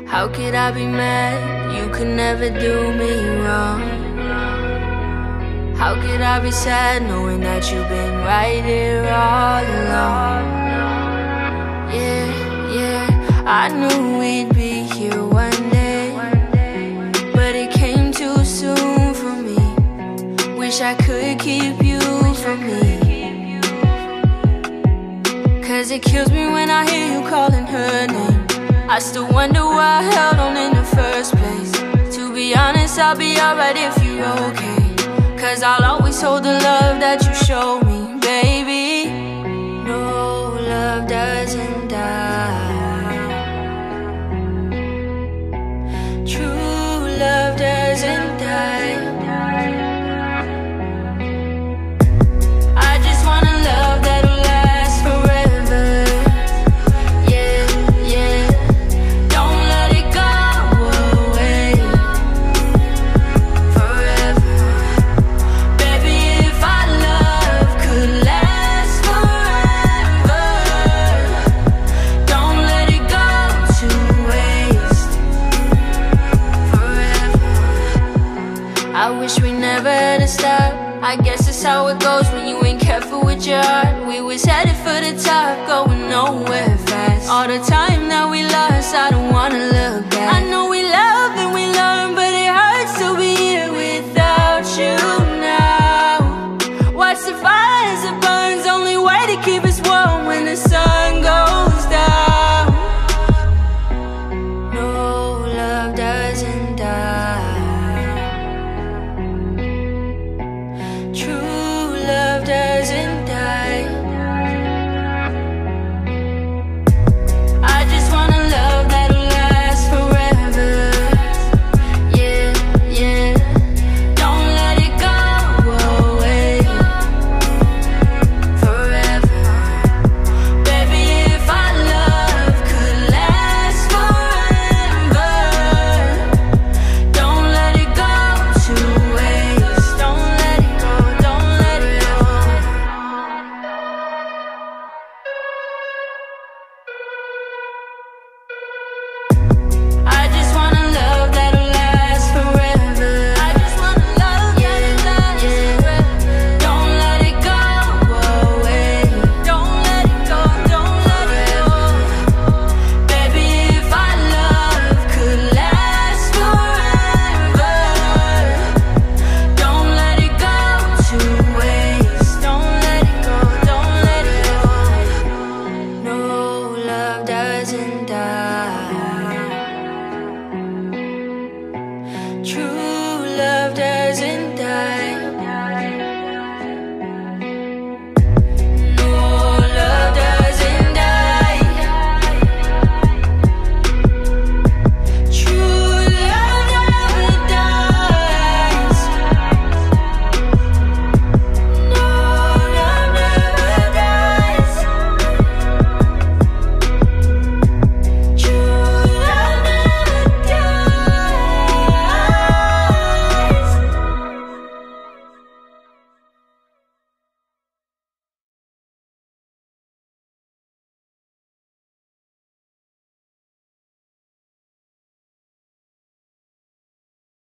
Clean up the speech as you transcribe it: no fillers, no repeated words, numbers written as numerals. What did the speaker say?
How could I be mad? You could never do me wrong. How could I be sad knowing that you've been right here all along? Yeah, yeah, I knew we'd be here one day, but it came too soon for me. Wish I could keep you from me, 'cause it kills me when I hear you calling her name. I still wonder why I held on in the first place. To be honest, I'll be alright if you're okay, 'cause I'll always hold the love that you show me, baby. No, love doesn't die. True love doesn't die. I just want a love that'll last forever. Yeah, yeah. Don't let it go away forever. Baby, if our love could last forever, don't let it go to waste forever. I wish we never had to stop. I guess it's how it goes when you ain't careful with your heart. We was headed for the top, going nowhere fast. All the time that we lost,